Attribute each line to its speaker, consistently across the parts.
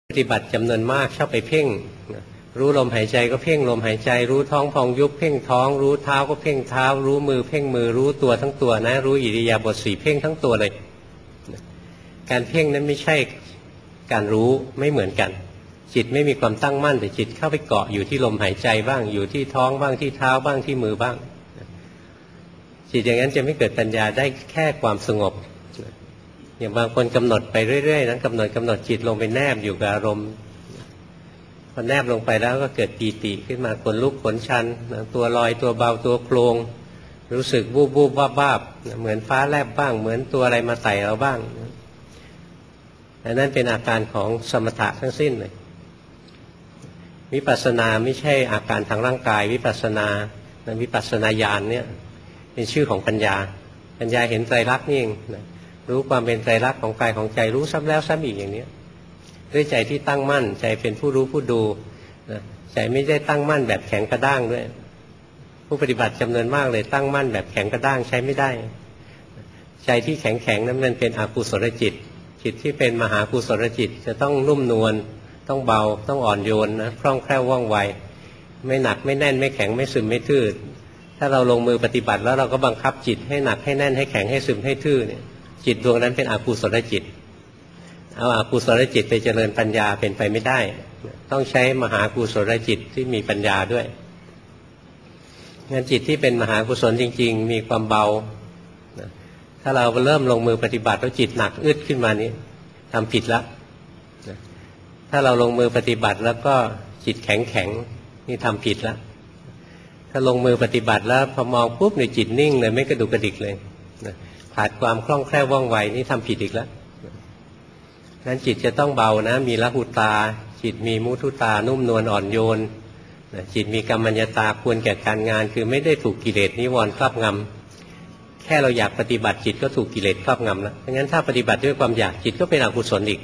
Speaker 1: ปฏิบัติจำนวนมากชอบไปเพ่งรู้ลมหายใจก็เพ่งลมหายใจรู้ท้องพองยุบเพ่งท้องรู้เท้าก็เพ่งเท้ารู้มือเพ่งมือรู้ตัวทั้งตัวนะรู้อิริยาบถสี่เพ่งทั้งตัวเลยการเพ่งนั้นไม่ใช่การรู้ไม่เหมือนกันจิตไม่มีความตั้งมั่นแต่จิตเข้าไปเกาะอยู่ที่ลมหายใจบ้างอยู่ที่ท้องบ้างที่เท้าบ้างที่มือบ้างจิตอย่างนั้นจะไม่เกิดปัญญาได้แค่ความสงบอย่างบางคนกำหนดไปเรื่อยๆนั้นกำหนดจิตลงไปแนบอยู่กับอารมณ์พอแนบลงไปแล้วก็เกิดปีติขึ้นมาขนลุกขนชันตัวลอยตัวเบาตัวโครงรู้สึกวูบวูบวาบวาบเหมือนฟ้าแลบบ้างเหมือนตัวอะไรมาไต่เราบ้างอันนั้นเป็นอาการของสมถะทั้งสิ้นเลยวิปัสสนาไม่ใช่อาการทางร่างกายวิปัสสนาวิปัสสนาญาณเนี่ยเป็นชื่อของปัญญาเห็นไตรลักษณ์นี่เองรู้ความเป็นไตรลักษณ์ของกายของใจรู้ซ้ำแล้วซ้ำอีกอย่างนี้ด้วยใจที่ตั้งมั่นใจเป็นผู้รู้ผู้ดูใจไม่ได้ตั้งมั่นแบบแข็งกระด้างด้วยผู้ปฏิบัติจำนวนมากเลยตั้งมั่นแบบแข็งกระด้างใช้ไม่ได้ใจที่แข็งนั้นมันเป็นอกุศลจิตที่เป็นมหากุศลจิตจะต้องนุ่มนวลต้องเบาต้องอ่อนโยนนะคล่องแคล่วว่องไวไม่หนักไม่แน่นไม่แข็งไม่ซึมไม่ทื่อถ้าเราลงมือปฏิบัติแล้วเราก็บังคับจิตให้หนักให้แน่นให้แข็งให้ซึมให้ทื่อเนี่ยจิตดวงนั้นเป็นอกุศลจิตเอาอกุศลจิตไปเจริญปัญญาเป็นไปไม่ได้ต้องใช้มหากุศลจิตที่มีปัญญาด้วยงั้นจิตที่เป็นมหากุศลจริงๆมีความเบาถ้าเราเริ่มลงมือปฏิบัติแล้วจิตหนักอึดขึ้นมานี้ทำผิดแล้วถ้าเราลงมือปฏิบัติแล้วก็จิตแข็งนี่ทำผิดแล้วถ้าลงมือปฏิบัติแล้วพอมองปุ๊บในจิตนิ่งเลยไม่กระดุกกระดิกเลยขาดความคล่องแคล่วว่องไวนี่ทำผิดอีกแล้วนั้นจิตจะต้องเบานะมีละหุตาจิตมีมุทุตานุ่มนวลอ่อนโยนจิตมีกัมมัญญตาควรแก่การงานคือไม่ได้ถูกกิเลสนิวรณ์ครอบงำแค่เราอยากปฏิบัติจิตก็ถูกกิเลสครอบงำแล้วเพราะงั้นถ้าปฏิบัติด้วยความอยากจิตก็เป็นอกุศลอีก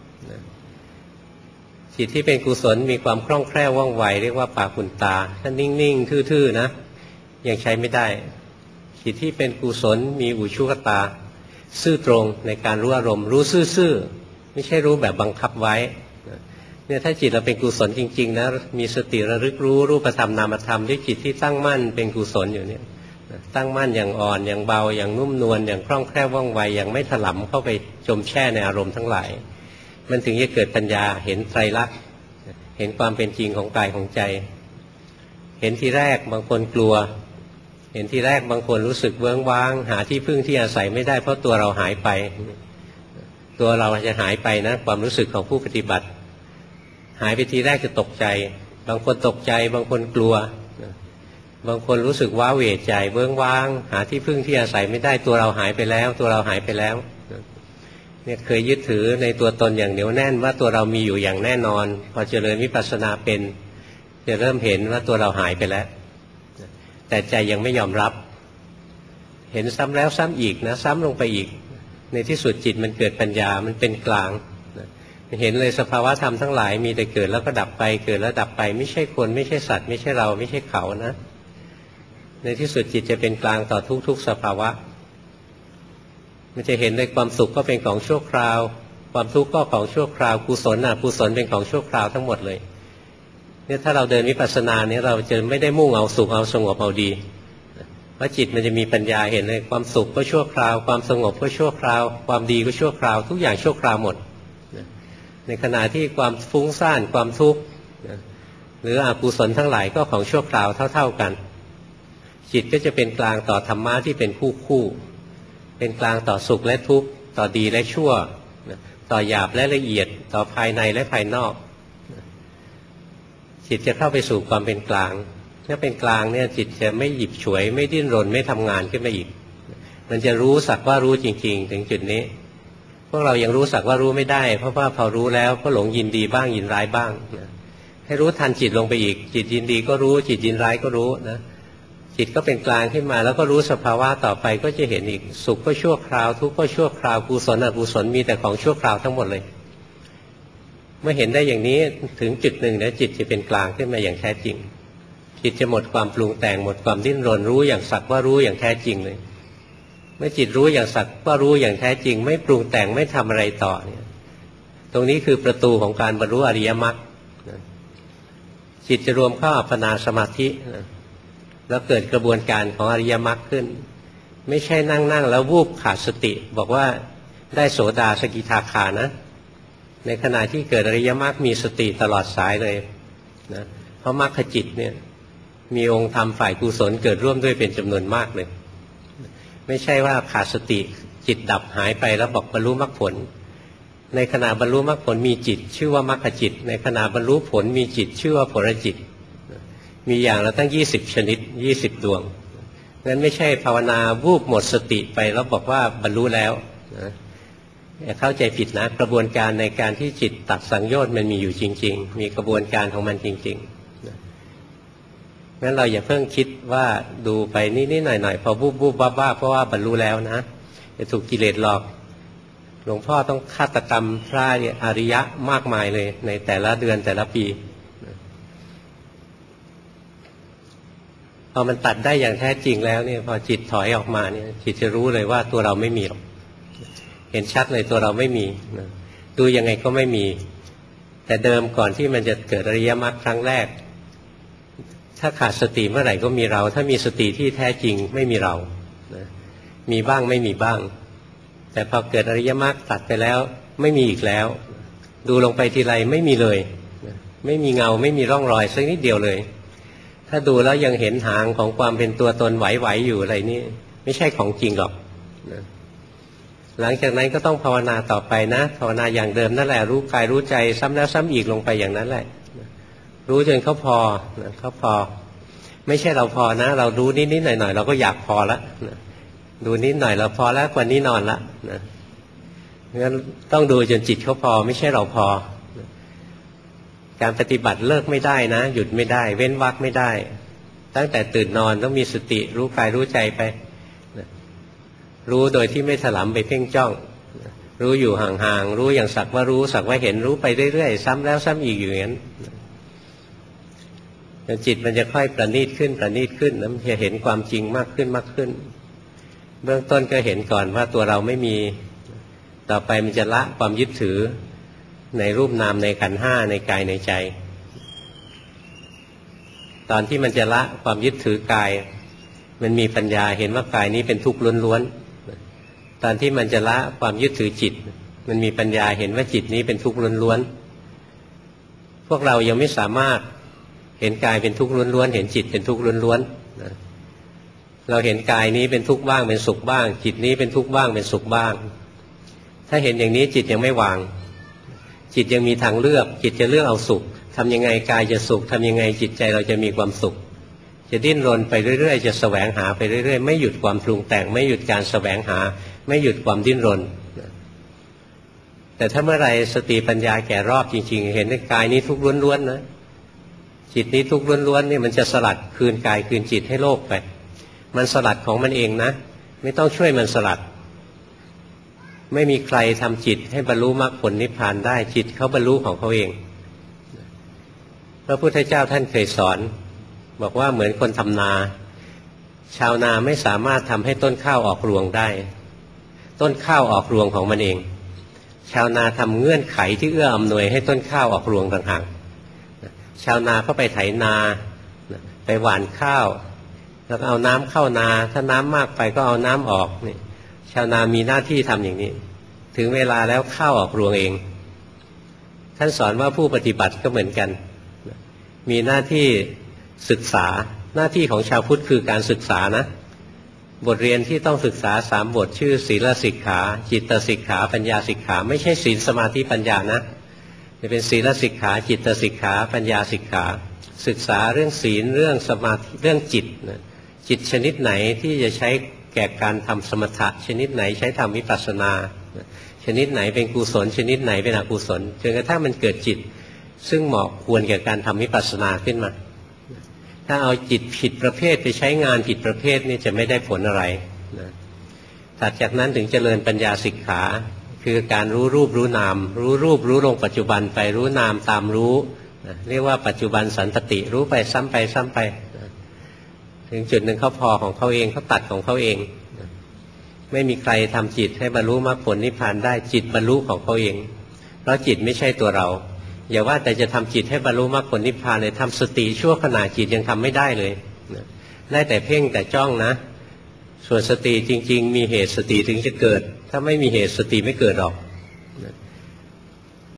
Speaker 1: จิตที่เป็นกุศลมีความคล่องแคล่วว่องไวเรียกว่าปากุณตาถ้านิ่งๆทื่อๆนะยังใช้ไม่ได้จิตที่เป็นกุศลมีอุชุกตาซื่อตรงในการรู้อารมณ์รู้ซื่อๆไม่ใช่รู้แบบบังคับไว้เนี่ยถ้าจิตเราเป็นกุศลจริงๆนะมีสติระลึกรู้รูปธรรมนามธรรมด้วยจิตที่ตั้งมั่นเป็นกุศลอยู่เนี่ยตั้งมั่นอย่างอ่อนอย่างเบาอย่างนุ่มนวลอย่างคล่องแคล่วว่องไวอย่างไม่ถลำเข้าไปจมแช่ในอารมณ์ทั้งหลายมันถึงจะเกิดปัญญาเห็นไตรลักษณ์เห็นความเป็นจริงของกายของใจเห็นทีแรกบางคนกลัวเห็นทีแรกบางคนรู้สึกเวิ้งว้างหาที่พึ่งที่อาศัยไม่ได้เพราะตัวเราหายไปตัวเราจะหายไปนะความรู้สึกของผู้ปฏิบัติหายไปทีแรกจะตกใจบางคนตกใจบางคนกลัวบางคนรู้สึกว้าเหวใจเวิ้งว้างหาที่พึ่งที่อาศัยไม่ได้ตัวเราหายไปแล้วตัวเราหายไปแล้วเนี่ยเคยยึดถือในตัวตนอย่างเหนียวแน่นว่าตัวเรามีอยู่อย่างแน่นอนพอเจริญวิปัสสนาเป็นจะเริ่มเห็นว่าตัวเราหายไปแล้วแต่ใจยังไม่ยอมรับเห็นซ้ำแล้วซ้ำอีกนะซ้ำลงไปอีกในที่สุดจิตมันเกิดปัญญามันเป็นกลางเห็นเลยสภาวะธรรมทั้งหลายมีแต่เกิดแล้วก็ดับไปเกิดแล้วดับไปไม่ใช่คนไม่ใช่สัตว์ไม่ใช่เราไม่ใช่เขานะในที่สุดจิตจะเป็นกลางต่อทุกๆสภาวะมันจะเห็นในความสุขก็เป็นของชั่วคราวความทุกข์ก็ของชั่วคราวกุศลกุศลเป็นของชั่วคราวทั้งหมดเลยเนี่ยถ้าเราเดินวิปัสสนาเนี่ยเราจะไม่ได้มุ่งเอาสุขเอาสงบเอาดีเพราะจิตมันจะมีปัญญาเห็นเลยความสุขก็ชั่วคราวความสงบก็ชั่วคราวความดีก็ชั่วคราวทุกอย่างชั่วคราวหมดในขณะที่ความฟุ้งซ่านความทุกข์หรืออกุศลทั้งหลายก็ของชั่วคราวเท่าๆกันจิตก็จะเป็นกลางต่อธรรมะที่เป็นคู่เป็นกลางต่อสุขและทุกข์ต่อดีและชั่วต่อหยาบและละเอียดต่อภายในและภายนอกจิตจะเข้าไปสู่ความเป็นกลางถ้าเป็นกลางเนี่ยจิตจะไม่หยิบฉวยไม่ดิ้นรนไม่ทำงานขึ้นมาอีกมันจะรู้สักว่ารู้จริงๆถึงจุดนี้พวกเรายังรู้สักว่ารู้ไม่ได้เพราะว่าพอรู้แล้วก็หลงยินดีบ้างยินร้ายบ้างให้รู้ทันจิตลงไปอีกจิตยินดีก็รู้จิตยินร้ายก็รู้นะจิตก็เป็นกลางขึ้นมาแล้วก็รู้สภาวะต่อไปก็จะเห็นอีกสุขก็ชั่วคราวทุกข์ก็ชั่วคราวกุศลอกุศลมีแต่ของชั่วคราวทั้งหมดเลยเมื่อเห็นได้อย่างนี้ถึงจุดหนึ่งนะจิตจะเป็นกลางขึ้นมาอย่างแท้จริงจิตจะหมดความปรุงแต่งหมดความดิ้นรนรู้อย่างสักว่ารู้อย่างแท้จริงเลยเมื่อจิตรู้อย่างสักว่ารู้อย่างแท้จริงไม่ปรุงแต่งไม่ทำอะไรต่อเนี่ยตรงนี้คือประตูของการบรรลุอริยมรรคจิตจะรวมเข้าอัปปนาสมาธิแล้วเกิดกระบวนการของอริยมรรคขึ้นไม่ใช่นั่งแล้ววูบขาดสติบอกว่าได้โสดาสกิทาคานะในขณะที่เกิดอริยมรรคมีสติตลอดสายเลยนะเพราะมรรคจิตเนี่ยมีองค์ธรรมฝ่ายกุศลเกิดร่วมด้วยเป็นจำนวนมากเลยไม่ใช่ว่าขาดสติจิตดับหายไปแล้วบอกบรรลุมรรคผลในขณะบรรลุมรรคผลมีจิตชื่อว่ามรรคจิตในขณะบรรลุผลมีจิตชื่อว่าผลจิตมีอย่างละตั้ง20ชนิด20ดวงงั้นไม่ใช่ภาวนาวูบหมดสติไปแล้วบอกว่าบรรลุแล้วนะอย่าเข้าใจผิดนะกระบวนการในการที่จิตตัดสังโยชน์มันมีอยู่จริงๆมีกระบวนการของมันจริงๆนะงั้นเราอย่าเพิ่งคิดว่าดูไปนิดๆหน่อยๆพอบูบบ้าๆเพราะว่าบรรลุแล้วนะจะถูกกิเลสหลอกหลวงพ่อต้องฆาตกรรมพระอริยะมากมายเลยในแต่ละเดือนแต่ละปีพอมันตัดได้อย่างแท้จริงแล้วเนี่ยพอจิตถอยออกมาเนี่ยจิตจะรู้เลยว่าตัวเราไม่มีหรอกเห็นชัดเลยตัวเราไม่มีดูยังไงก็ไม่มีแต่เดิมก่อนที่มันจะเกิดอริยมรรคครั้งแรกถ้าขาดสติเมื่อไหร่ก็มีเราถ้ามีสติที่แท้จริงไม่มีเรามีบ้างไม่มีบ้างแต่พอเกิดอริยมรรคตัดไปแล้วไม่มีอีกแล้วดูลงไปทีไรไม่มีเลยไม่มีเงาไม่มีร่องรอยสักนิดเดียวเลยถ้าดูแล้วยังเห็นหางของความเป็นตัวตนไหวๆอยู่อะไรนี่ไม่ใช่ของจริงหรอกหลังจากนั้นก็ต้องภาวนาต่อไปนะภาวนาอย่างเดิมนั่นแหละรู้กายรู้ใจซ้ำแล้วซ้ำอีกลงไปอย่างนั้นแหละรู้จนเขาพอเขาพอไม่ใช่เราพอนะเรารู้นิดๆหน่อยๆเราก็อยากพอแล้วดูนิดหน่อยเราพอแล้วกว่านี้นอนละนะงั้นต้องดูจนจิตเขาพอไม่ใช่เราพอการปฏิบัติเลิกไม่ได้นะหยุดไม่ได้เว้นวรรคไม่ได้ตั้งแต่ตื่นนอนต้องมีสติรู้กายรู้ใจไปรู้โดยที่ไม่ถลำไปเพ่งจ้องรู้อยู่ห่างๆรู้อย่างสักว่ารู้สักว่าเห็นรู้ไปเรื่อยๆซ้ำแล้วซ้ำอีกอยู่อย่างนั้นจิตมันจะค่อยประณีตขึ้นประณีตขึ้นแล้วมันจะเห็นความจริงมากขึ้นมากขึ้นเบื้องต้นก็เห็นก่อนว่าตัวเราไม่มีต่อไปมันจะละความยึดถือในรูปนามในขันธ์ห้าในกายในใจตอนที่มันจะละความยึดถือกายมันมีปัญญาเห็นว่ากายนี้เป็นทุกข์ล้วนๆตอนที่มันจะละความยึดถือจิตมันมีปัญญาเห็นว่าจิตนี้เป็นทุกข์ล้วนๆพวกเรายังไม่สามารถเห็นกายเป็นทุกข์ล้วนๆเห็นจิตเป็นทุกข์ล้วนๆเราเห็นกายนี้เป็นทุกข์บ้างเป็นสุขบ้างจิตนี้เป็นทุกข์บ้างเป็นสุขบ้างถ้าเห็นอย่างนี้จิตยังไม่วางจิตยังมีทางเลือกจิตจะเลือกเอาสุขทำยังไงกายจะสุขทำยังไงจิตใจเราจะมีความสุขจะดิ้นรนไปเรื่อยๆจะแสวงหาไปเรื่อยๆไม่หยุดความปรุงแต่งไม่หยุดการแสวงหาไม่หยุดความดิ้นรนแต่ถ้าเมื่อไรสติปัญญาแก่รอบจริงๆเห็นว่ากายนี้ทุกข์ล้วนๆนะจิตนี้ทุกข์ล้วนๆนี่มันจะสลัดคืนกายคืนจิตให้โลกไปมันสลัดของมันเองนะไม่ต้องช่วยมันสลัดไม่มีใครทำจิตให้บรรลุมรรคผลนิพพานได้จิตเขาบรรลุของเขาเองพระพุทธเจ้าท่านเคยสอนบอกว่าเหมือนคนทำนาชาวนาไม่สามารถทำให้ต้นข้าวออกรวงได้ต้นข้าวออกรวงของมันเองชาวนาทำเงื่อนไขที่เอื้ออำนวยให้ต้นข้าวออกรวงต่างหากชาวนาเข้าไปไถนาไปหว่านข้าวแล้วเอาน้ำเข้านาถ้าน้ำมากไปก็เอาน้ำออกนี่ชาวนามีหน้าที่ทำอย่างนี้ถึงเวลาแล้วข้าวออกรวงเองท่านสอนว่าผู้ปฏิบัติก็เหมือนกันมีหน้าที่ศึกษาหน้าที่ของชาวพุทธคือการศึกษานะบทเรียนที่ต้องศึกษา3บทชื่อศีลสิกขาจิตสิกขาปัญญาสิกขาไม่ใช่ศีลสมาธิปัญญานะจะเป็นศีลสิกขาจิตสิกขาปัญญาสิกขาศึกษาเรื่องศีลเรื่องสมาธิเรื่องจิตจิตชนิดไหนที่จะใช้แก่การทำสมถะชนิดไหนใช้ทำวิปัสสนาชนิดไหนเป็นกุศลชนิดไหนเป็นอกุศลจนกระทั่งมันเกิดจิตซึ่งเหมาะควรแก่การทำวิปัสสนาขึ้นมาถ้าเอาจิตผิดประเภทไปใช้งานผิดประเภทนี่จะไม่ได้ผลอะไรถัดจากนั้นถึงเจริญปัญญาสิกขาคือการรู้รูปรู้นามรู้รูปรู้ลงปัจจุบันไปรู้นามตามรู้เรียกว่าปัจจุบันสันตติรู้ไปซ้ำไปซ้ำไปถึงจุดหนึ่งเขาพอของเขาเองเขาตัดของเขาเองไม่มีใครทำจิตให้บรรลุมรรคผลนิพพานได้จิตบรรลุของเขาเองเพราะจิตไม่ใช่ตัวเราอย่าว่าแต่จะทำจิตให้บรรลุมรรคผลนิพพานเลยทำสติชั่วขณะจิตยังทำไม่ได้เลยได้แต่เพ่งแต่จ้องนะส่วนสติจริงๆมีเหตุสติถึงจะเกิดถ้าไม่มีเหตุสติไม่เกิดหรอก